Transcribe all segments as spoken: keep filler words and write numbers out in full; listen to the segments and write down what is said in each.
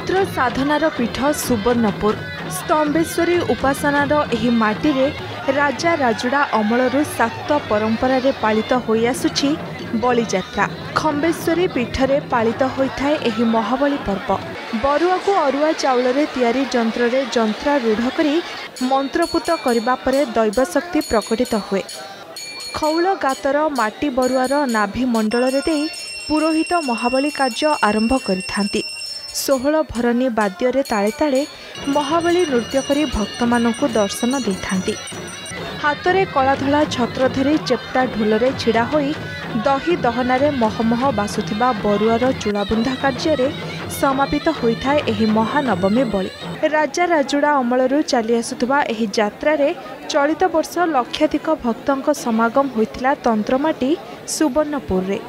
तंत्र साधनार पीठ सुवर्णपुर स्तंभेश्वरी उपासनार एही माटी रे राजा राजुड़ा अमलरू शाक्त परंपरा रे पालित होई आसुछि बलि जात्रा। खंबेश्वरी पीठरे पालित होइथाय एही महाबली पर्व। बरुआ को अरुआ चाउल रे तैयारी जंत्र रे जंत्रारूढ़ करी मंत्रपुत करबा परे दैव शक्ति प्रकटित हुए। खौल गातर माटी बरुआर नाभि मंडल रे देई पुरोहित महाबली कार्य आरंभ करिथांती। सोहल भरणी वाद्य ताले ताले महाबली नृत्य करी भक्त मानकु दर्शन देथांती। हातरे कलाधला छत्र धरी चेप्टा ढोलरे छिड़ा होई दही दहनारे महमह बासुथिबा बरुआर चूड़ाबुंधा कार्य समापित होइथाय एही महानवमी बलि। राजा राजुड़ा अमलरू चली आसुथबा एही यात्रा रे चलित वर्ष लक्षाधिक भक्तंक समागम होइथिला तंत्रमाटी सुवर्णपुर रे।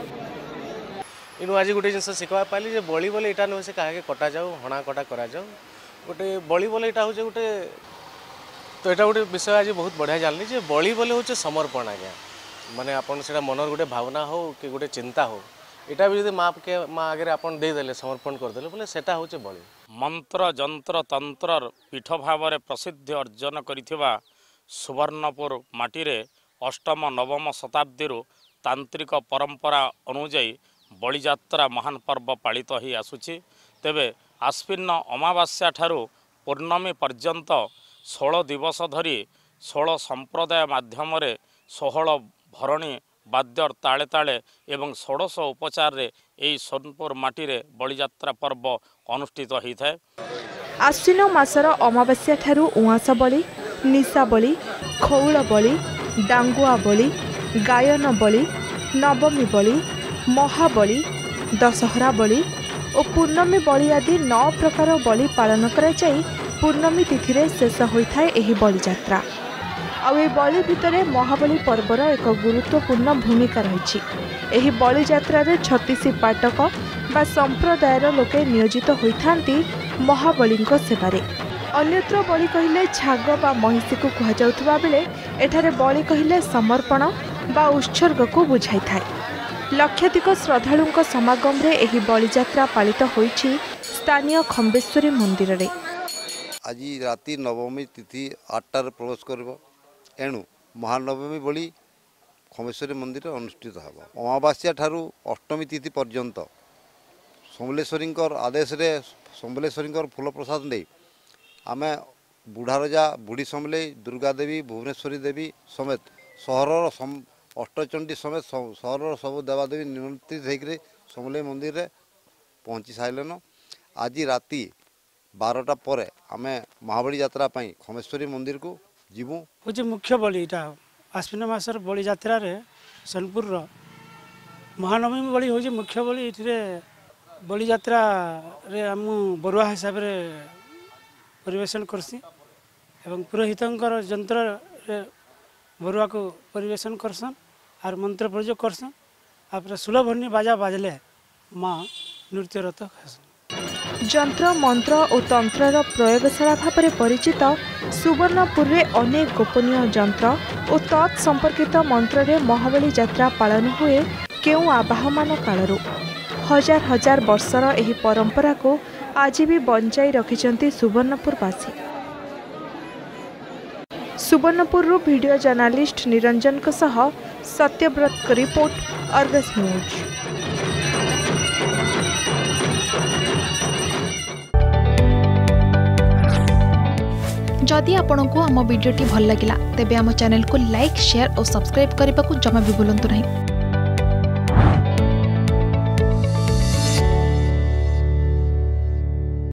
इनु आज गोटे जिनस शिखवा पाली जे बलि बोले इटा न से काहे कटा जाऊ हणा कटा करा जाऊ गोटे बलि बोले इटा हो गोटे तो यहाँ गोटे विषय आज बहुत बढ़िया जानली जे बलि बोले हूँ समर्पण आज्ञा माने आपन से मनर गोटे भावना हो कि गोटे चिंता हो इटा भी माँ के माँ आगे आपन देदेले समर्पण करदेले बोले सेटा हूँ बलि। मंत्र जंत्र तंत्र पीठ भाव में प्रसिद्धि अर्जन करिथिबा सुवर्णपुर माटी रे अष्टम नवम शताब्दी तांत्रिक परंपरा अनुजाई बलि जात्रा महान पर्व पालित ही आसुछि। तेबे आश्विन अमावास्या ठारू पूर्णमी पर्यंत षोल दिवस धरी षोल संप्रदाय माध्यम षोहल भरणी वाद्य ताले ताले एवं षोडश उपचार रे एई सोनपुर माटी रे बलि जात्रा पर्व अनुष्ठित होता है। आश्विन मासर अमावास्या ठारू उआस बलि, निशा बलि, खौल बलि, डांगुआ बलि, गायन बलि, नवमी बलि, महाबली, दशहरा बलि और पूर्णमी बलि आदि नौ प्रकार बलि पालन करा जाई पूर्णमी तिथि रे शेष होइथाय एही बलि जात्रा। आउ ए बलि भितरे महाबली पर्वर एक गुरुत्वपूर्ण भूमिका रही। एही बलि जात्रा रे छत्तीस पाटक बा संप्रदायर लोके नियोजित होइथांती महाबलींको सेवारे। अन्यत्र बलि कहिले छाग बा महिषी को कहा जाउथबा बेले एठारे बलि कहिले समर्पण बा उत्सर्ग को बुझाई थाए। लक्षाधिक श्रद्धालुंक समागम रे एही बलि जात्रा पालित होइछि स्थानीय खंबेश्वरी मंदिर रे। आज राति नवमी तिथि आठटार प्रवेश कर एणु महानवमी बलि खंबेश्वरी मंदिर अनुष्ठित होगा। अमावास्या ठारू अष्टमी तिथि पर्यंत समलेश्वरी आदेश रे समलेश्वरी फूल प्रसाद दे आम बुढ़ा रजा बुढ़ी समले दुर्गा देवी भुवनेश्वरी देवी समेत सहर अष्टचंडी समेत सहर सब देवादेवी निमंत्रित होकर समले मंदिर रे पहुँची सारे। आज राति बारटा पर आम महाबली यात्रा खमेश्वरी मंदिर को जीवु हूँ मुख्य बलि यहाँ आश्विन मासर बलि यात्रा रे सोनपुर महानवमी बलि हूँ मुख्य बलि ये बलि यात्रा रे आम बरुआ हिसाब से परिवेशन करसी एवं पुरोहितंकर जंत्र रे बरुआ को परिवेशन करसन और मंत्र प्रयोग करसन आप सुलभनी बाजा बाजले माँ नृत्यरत खासन। जंत्र मंत्र और तंत्रर प्रयोगशाला भाव में परिचित सुवर्णपुर रे अनेक गोपनीय जंत्र और तत्संपर्कित मंत्र रे महाबली यात्रा पालन हुए केउ आवाहमान कालरू। हजार हजार वर्षर एही परंपरा को आज भी बंचाई रखिछंती सुवर्णपुरवासी। सुवर्णपुर रू वीडियो जर्नलिस्ट निरंजन को सह सत्यव्रत को रिपोर्ट अर्गस न्यूज। जदि आपंक आम भिडी भल लगा तेब आम चैनल को लाइक शेयर और सब्सक्राइब करने को जमा भी भूलु नहीं।